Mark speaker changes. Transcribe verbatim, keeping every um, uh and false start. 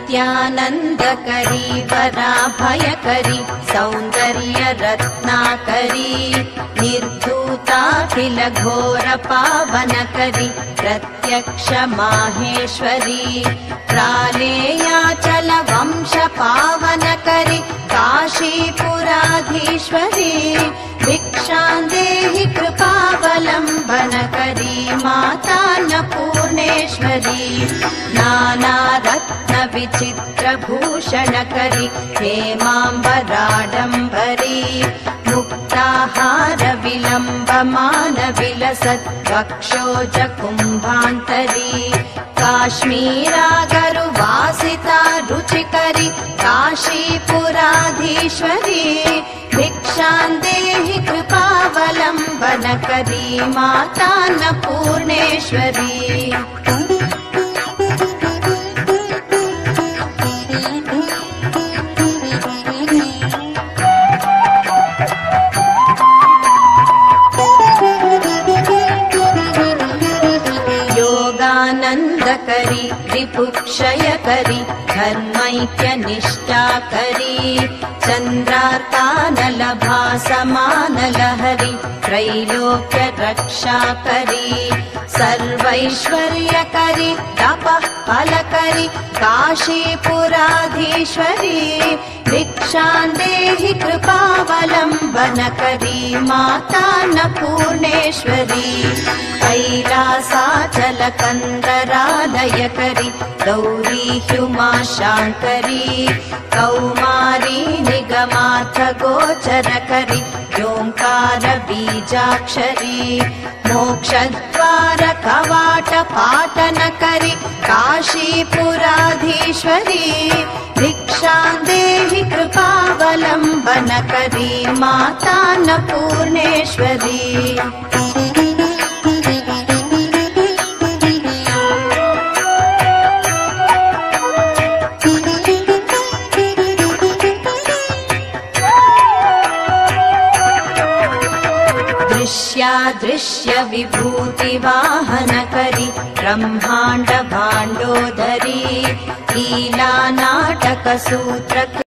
Speaker 1: नित्यानन्दकरी वराभयकरी सौन्दर्य रत्नाकरी निर्धूताखिल घोर पावनकरी प्रत्यक्ष माहेश्वरी प्रालेयाचल वंश पावनकरी काशीपुराधीश्वरी भिक्षां देहि कृपावलम्बनकरी माता अन्नपूर्णेश्वरी नानारत्न विचित्रभूषणकरी हेमाम्बराडम्बरी मुक्ताहार विलम्बमान विलसत् वक्षोज कुम्भान्तरी काश्मीरागरुवासिता रुचिकरी काशीपुराधीश्वरी भिक्षां देहि कृपावलम्बनकरी माता अन्नपूर्णेश्वरी योगानन्दकरी रिपुक्षयकरी धर्मैक्यनिष्ठाकरी चन्द्रार्कानलभासमानलहरी त्रैलोक्य रक्षाकरी सर्वैश्वर्यकरी तपः फलकरी काशीपुराधीश्वरी भिक्षां देहि कृपावलम्बनकरी माता अन्नपूर्णेश्वरी कैलासाचलकन्दरालयकरी गौरी हुमाशाङ्करी कौमारी निगमार्थ गोचरकरी ओंकार बीजाक्षरी मोक्षद्वार कवाट पाटनकरी काशीपुराधीश्वरी भिक्षां देहि कृपावलम्बनकरी माता अन्नपूर्णेश्वरी दृश्य विभूति वाहनकरी ब्रह्मांड भांडोदरी लीला नाटक सूत्र